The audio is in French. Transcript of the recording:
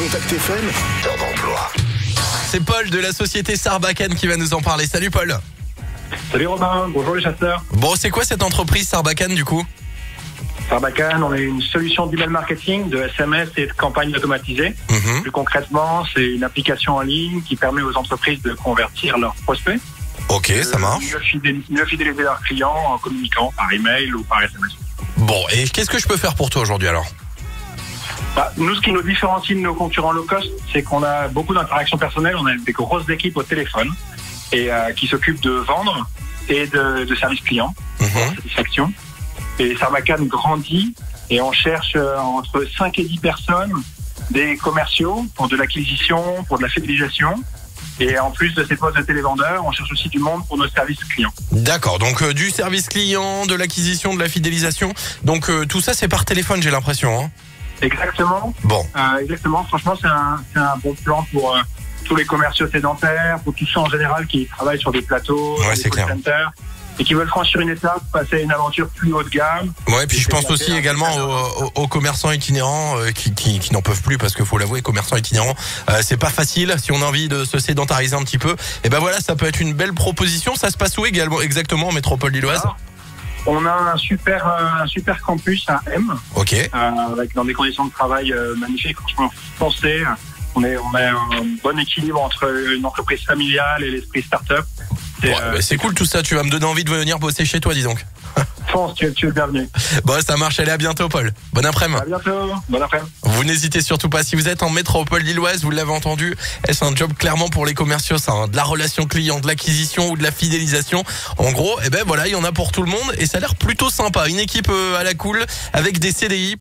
Contact FM, top emploi. C'est Paul de la société Sarbacane qui va nous en parler. Salut Paul. Salut Robin, bonjour les chasseurs. Bon, c'est quoi cette entreprise Sarbacane du coup? Sarbacane, on est une solution d'email marketing, de SMS et de campagne automatisée. Plus concrètement, c'est une application en ligne qui permet aux entreprises de convertir leurs prospects. Ok, ça marche. Mieux fidéliser leurs clients en communiquant par email ou par SMS. Bon, et qu'est-ce que je peux faire pour toi aujourd'hui alors? Nous, ce qui nous différencie de nos concurrents low cost, c'est qu'on a beaucoup d'interactions personnelles. On a des grosses équipes au téléphone et qui s'occupent de vendre et de service client, satisfaction. Et Sarbacane grandit et on cherche entre 5 et 10 personnes, des commerciaux pour de l'acquisition, pour de la fidélisation. Et en plus de ces postes de télévendeurs, on cherche aussi du monde pour nos services clients. D'accord, donc du service client, de l'acquisition, de la fidélisation. Donc tout ça c'est par téléphone, j'ai l'impression. Hein. Exactement. Bon. Exactement. Franchement, c'est un bon plan pour tous les commerciaux sédentaires, pour tous ceux en général qui travaillent sur des plateaux, des call centers, et qui veulent franchir une étape, passer à une aventure plus haut de gamme. Ouais, puis je pense aussi également aux commerçants itinérants qui n'en peuvent plus parce qu'il faut l'avouer, commerçants itinérants, c'est pas facile si on a envie de se sédentariser un petit peu. Et ben voilà, ça peut être une belle proposition. Ça se passe où également exactement en métropole lilloise? On a un super campus à M. Ok. Avec dans des conditions de travail magnifiques. Franchement, pensez, on a un bon équilibre entre une entreprise familiale et l'esprit start-up. C'est cool tout ça. Tu vas me donner envie de venir bosser chez toi, dis donc. Fonce, tu es le bienvenu. Bon, ça marche. Allez, à bientôt, Paul. Bon après-midi. À bientôt. Bon après-midi. Vous n'hésitez surtout pas. Si vous êtes en métropole lilloise, vous l'avez entendu, c'est un job clairement pour les commerciaux, ça, hein, de la relation client, de l'acquisition ou de la fidélisation. En gros, eh ben voilà, il y en a pour tout le monde et ça a l'air plutôt sympa. Une équipe à la cool avec des CDI.